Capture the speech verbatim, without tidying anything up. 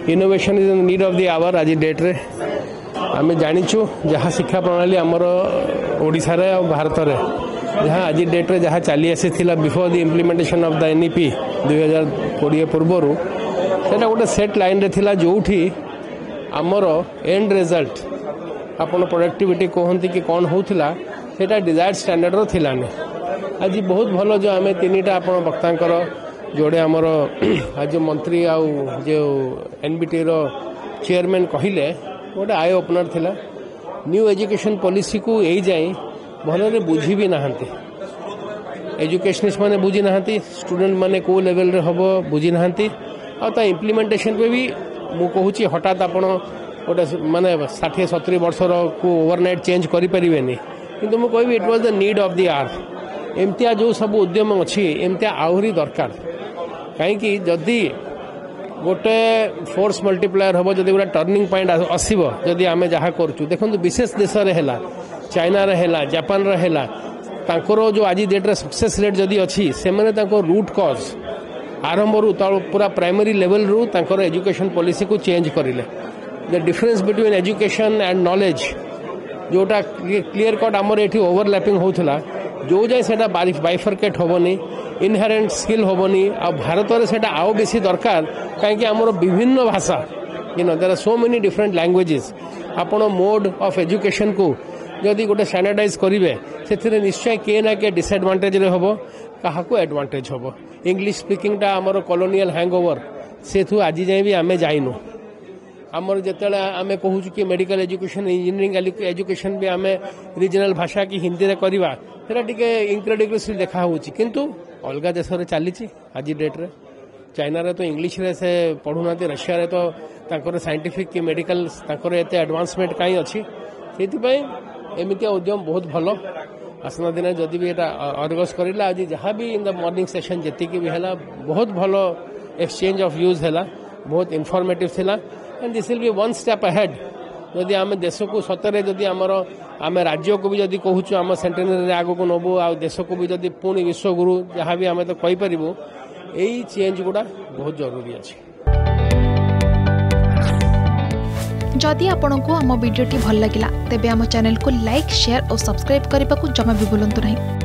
Innovation is need of the hour आज date रे आम जाचु जहाँ शिक्षा प्रणाली आमर ओडिशा रे और भारत रे जहाँ आज डेट रे जहाँ चली आसी before the implementation of the NEP दुई हजार कोड़े पूर्वर से गोटे सेट लाइन रे थिला जोठी आमर एंड रिजल्ट आपन प्रोडक्टिविटी कहती कि कौन होता सेटा डिजायर्ड स्टैंडर्ड रो थिलानी आज बहुत भल जो आम तीन टा आप वक्तांकर जोड़े आमर आज मंत्री आउ जो एनबीटी रो चेयरमैन कहले गोटे आई ओपनर थिला न्यू एजुकेशन पॉलिसी को यही जाए भलरे बुझी भी नहांती एजुकेशनिस्ट माने बुझी नहांती स्टूडेंट माने को लेवल रे हबो बुझी नहांती आ ता इम्प्लीमेंटेशन पे भी मु कहूची हठात आपण गोटे माने साठ सत्तर वर्षर को ओवरनाइट चेंज करि परिबेनी किंतु मु कहबी it was the need of the hour एमतिया जो सब उद्यम अच्छी एमतिया आहुरी दरकार कहीं जदि गोटे फोर्स मल्टीप्लायर हम जब गोटे टर्निंग पॉइंट आसब जदि आम जहाँ करूँ देखो विशेष देश रे है चाइना रे है जापान रे है तांकर जो आज डेट रे सक्सेस रेट जदि अच्छी से रूट कज आरंभ रू पूरा प्राइमरी लेवल रू तांकर एजुकेशन पॉलिसी को चेंज करें the difference between education and knowledge जोटा क्लीयर कट आमर ये ओवरलैपिंग होता जो जाए से बाइफरकेट हेनी इनहेरेंट स्किल हेनी आ भारत में से आउ बेसी दरकार कहीं आमर विभिन्न भाषा you know there are so many different languages आपण मोड ऑफ एजुकेशन को जदि गोटे स्टैंडर्डाइज करेंगे से निश्चय किए ना किए डिसएडवांटेज रे हम क्या एडवांटेज हम इंग्लिश स्पीकिंग टा आमर कॉलोनियल हैंगओवर से आज जाए भी आम जाइनु आमर जिते आम कहूँ कि मेडिकल एजुकेशन इंजीनियरिंग एजुकेशन भी आम रिजनल भाषा की हिंदी में करवा सेटा टिके इनक्रेडिबल देखा होची किंतु अलग देश में चली आज डेट रे चाइना रे तो इंग्लिश रे से पढ़ुना रशिया रे तो तांकर साइंटिफिक कि मेडिकल तांकर एते एडवांसमेंट कहीं अच्छी से एमती उद्यम बहुत भल आसना दिन जदि भी अर्गस करा आज जहाँ भी इन द मॉर्निंग सेशन जी भी है बहुत भल एक्सचेंज ऑफ व्यूज है बहुत इनफॉर्मेटिव थिला and this will be one step ahead जदि आम देश को सतरे जदि आमर आम राज्य को भी जदि कहूँ आम सेंटेनरी आग को नबू आ देश को भी जदि पुणी विश्वगुरु जहाँ भी आम तो कहीपर यही चेंज गुड़ा बहुत जरूरी अच्छे। जदि आपंक आम भिडी भल लगा तेब आम चैनल को लाइक शेयर और सब्सक्राइब करने को जमा भी भूलु नहीं।